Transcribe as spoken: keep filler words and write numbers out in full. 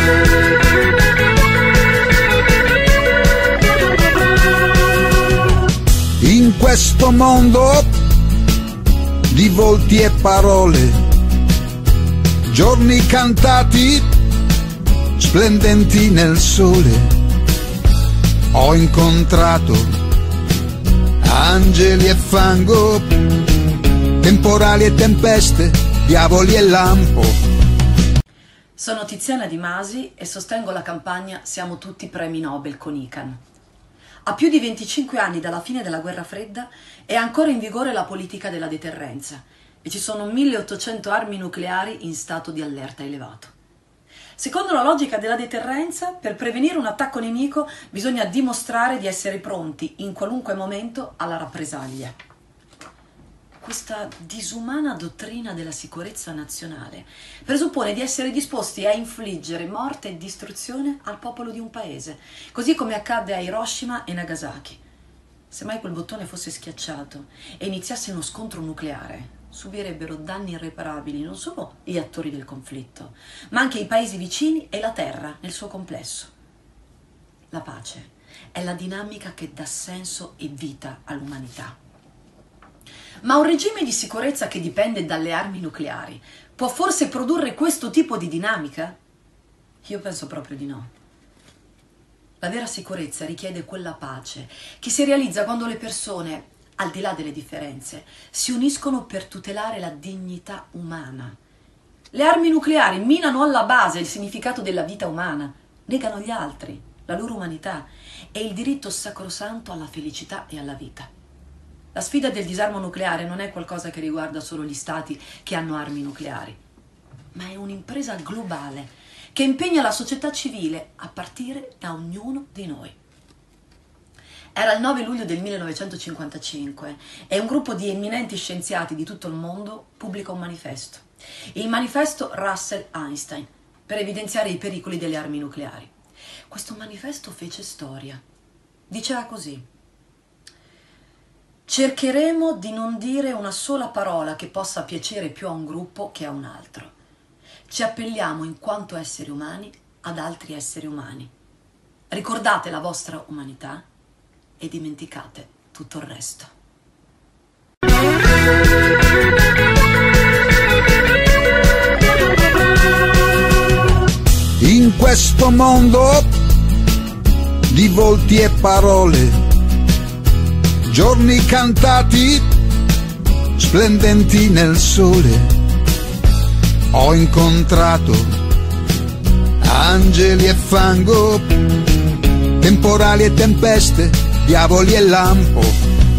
In questo mondo di volti e parole, giorni cantati splendenti nel sole, ho incontrato angeli e fango, temporali e tempeste, diavoli e lampo. Sono Tiziana Di Masi e sostengo la campagna Siamo tutti premi Nobel con I C A N. A più di venticinque anni dalla fine della guerra fredda è ancora in vigore la politica della deterrenza e ci sono milleottocento armi nucleari in stato di allerta elevato. Secondo la logica della deterrenza, per prevenire un attacco nemico bisogna dimostrare di essere pronti in qualunque momento alla rappresaglia. Questa disumana dottrina della sicurezza nazionale presuppone di essere disposti a infliggere morte e distruzione al popolo di un paese, così come accadde a Hiroshima e Nagasaki. Se mai quel bottone fosse schiacciato e iniziasse uno scontro nucleare, subirebbero danni irreparabili non solo gli attori del conflitto, ma anche i paesi vicini e la terra nel suo complesso. La pace è la dinamica che dà senso e vita all'umanità. Ma un regime di sicurezza che dipende dalle armi nucleari può forse produrre questo tipo di dinamica? Io penso proprio di no. La vera sicurezza richiede quella pace che si realizza quando le persone, al di là delle differenze, si uniscono per tutelare la dignità umana. Le armi nucleari minano alla base il significato della vita umana, negano gli altri, la loro umanità e il diritto sacrosanto alla felicità e alla vita. La sfida del disarmo nucleare non è qualcosa che riguarda solo gli stati che hanno armi nucleari, ma è un'impresa globale che impegna la società civile a partire da ognuno di noi. Era il nove luglio del millenovecentocinquantacinque e un gruppo di eminenti scienziati di tutto il mondo pubblica un manifesto, il manifesto Russell-Einstein, per evidenziare i pericoli delle armi nucleari. Questo manifesto fece storia. Diceva così: cercheremo di non dire una sola parola che possa piacere più a un gruppo che a un altro. Ci appelliamo in quanto esseri umani ad altri esseri umani. Ricordate la vostra umanità e dimenticate tutto il resto. In questo mondo di volti e parole, giorni cantati splendenti nel sole, ho incontrato angeli e fango, temporali e tempeste, diavoli e lampo.